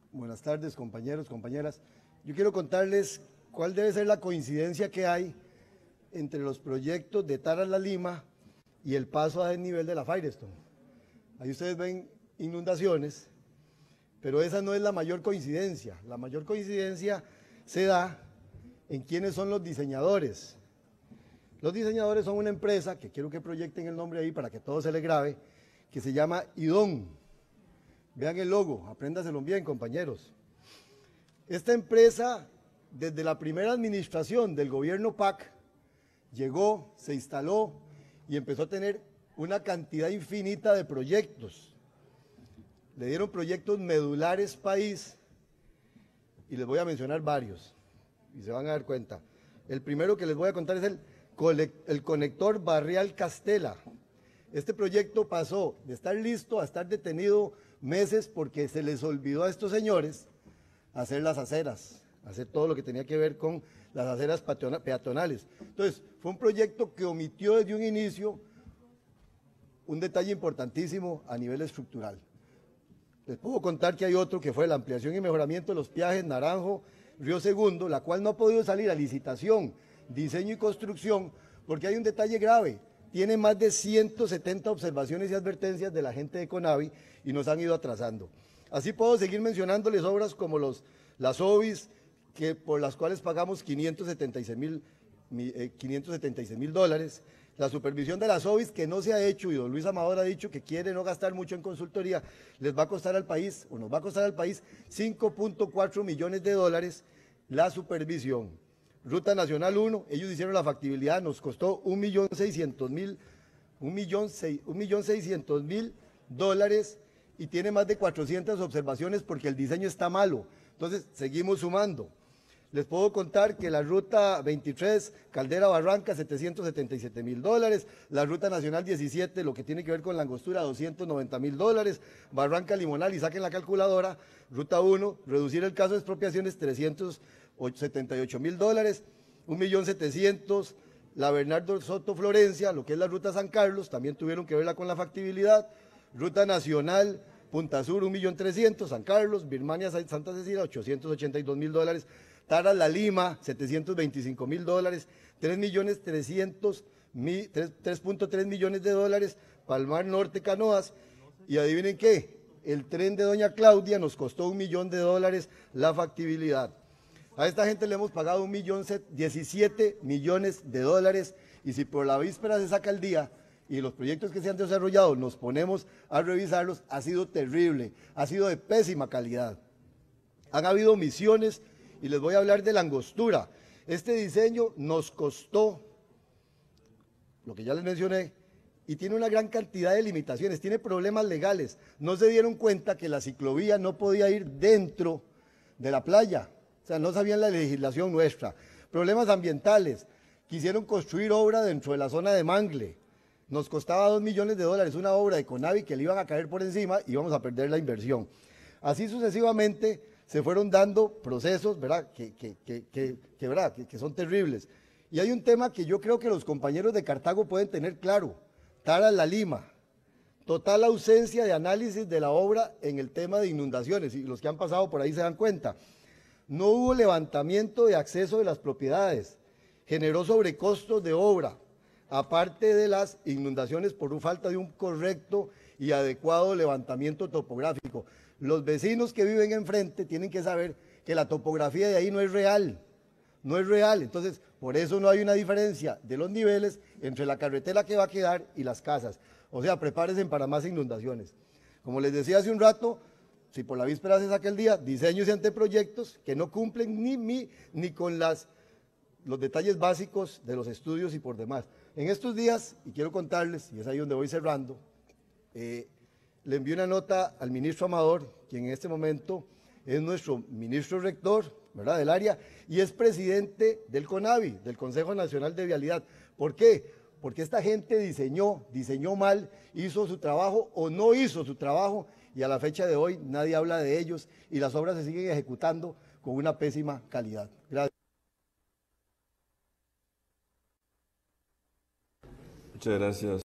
Buenas tardes, compañeros, compañeras. Yo quiero contarles cuál debe ser la coincidencia que hay entre los proyectos de Tara La Lima y el paso a desnivel de la Firestone. Ahí ustedes ven inundaciones, pero esa no es la mayor coincidencia. La mayor coincidencia se da en quiénes son los diseñadores. Los diseñadores son una empresa, que quiero que proyecten el nombre ahí para que todo se le grabe, que se llama IDON. Vean el logo, apréndaselo bien, compañeros. Esta empresa, desde la primera administración del gobierno PAC, llegó, se instaló y empezó a tener una cantidad infinita de proyectos. Le dieron proyectos medulares país y les voy a mencionar varios y se van a dar cuenta. El primero que les voy a contar es el conector Barrial Castela. Este proyecto pasó de estar listo a estar detenido meses porque se les olvidó a estos señores hacer las aceras, hacer todo lo que tenía que ver con las aceras peatonales. Entonces, fue un proyecto que omitió desde un inicio un detalle importantísimo a nivel estructural. Les puedo contar que hay otro que fue la ampliación y mejoramiento de los peajes Naranjo, Río Segundo, la cual no ha podido salir a licitación, diseño y construcción, porque hay un detalle grave. Tiene más de 170 observaciones y advertencias de la gente de CONAVI y nos han ido atrasando. Así puedo seguir mencionándoles obras como las OBIs, por las cuales pagamos $576,000, la supervisión de las OBIs que no se ha hecho, y don Luis Amador ha dicho que quiere no gastar mucho en consultoría, les va a costar al país, o nos va a costar al país, $5.4 millones la supervisión. Ruta Nacional 1, ellos hicieron la factibilidad, nos costó $1.600.000 y tiene más de 400 observaciones porque el diseño está malo. Entonces, seguimos sumando. Les puedo contar que la ruta 23, Caldera Barranca, $777,000, la ruta nacional 17, lo que tiene que ver con la angostura, $290,000, Barranca Limonal, y saquen la calculadora, ruta 1, reducir el caso de expropiaciones, $378,000, $1.700.000, la Bernardo Soto Florencia, lo que es la ruta San Carlos, también tuvieron que verla con la factibilidad, ruta nacional Punta Sur, $1.300.000, San Carlos, Birmania Santa Cecilia, $882,000, Tara La Lima, $725,000, $3.3 millones, Palmar Norte Canoas, y adivinen qué, el tren de Doña Claudia nos costó $1 millón la factibilidad. A esta gente le hemos pagado $17 millones, y si por la víspera se saca el día y los proyectos que se han desarrollado nos ponemos a revisarlos, ha sido terrible, ha sido de pésima calidad. Han habido omisiones y les voy a hablar de la angostura. Este diseño nos costó, lo que ya les mencioné, y tiene una gran cantidad de limitaciones, tiene problemas legales. No se dieron cuenta que la ciclovía no podía ir dentro de la playa, o sea, no sabían la legislación nuestra. Problemas ambientales, quisieron construir obra dentro de la zona de Mangle, nos costaba $2 millones, una obra de CONAVI que le iban a caer por encima y íbamos a perder la inversión. Así sucesivamente se fueron dando procesos, ¿verdad? Que son terribles. Y hay un tema que yo creo que los compañeros de Cartago pueden tener claro. Tara La Lima, total ausencia de análisis de la obra en el tema de inundaciones, y los que han pasado por ahí se dan cuenta. No hubo levantamiento de acceso de las propiedades, generó sobrecostos de obra, aparte de las inundaciones por falta de un correcto y adecuado levantamiento topográfico. Los vecinos que viven enfrente tienen que saber que la topografía de ahí no es real, no es real. Entonces, por eso no hay una diferencia de los niveles entre la carretera que va a quedar y las casas. O sea, prepárense para más inundaciones. Como les decía hace un rato, si por la víspera se saca el día, diseños y anteproyectos que no cumplen ni con los detalles básicos de los estudios y por demás. En estos días, y quiero contarles, y es ahí donde voy cerrando, le envié una nota al ministro Amador, quien en este momento es nuestro ministro rector, ¿verdad?, del área, y es presidente del CONAVI, del Consejo Nacional de Vialidad. ¿Por qué? Porque esta gente diseñó mal, hizo su trabajo o no hizo su trabajo, y a la fecha de hoy nadie habla de ellos, y las obras se siguen ejecutando con una pésima calidad. Gracias. Muchas gracias.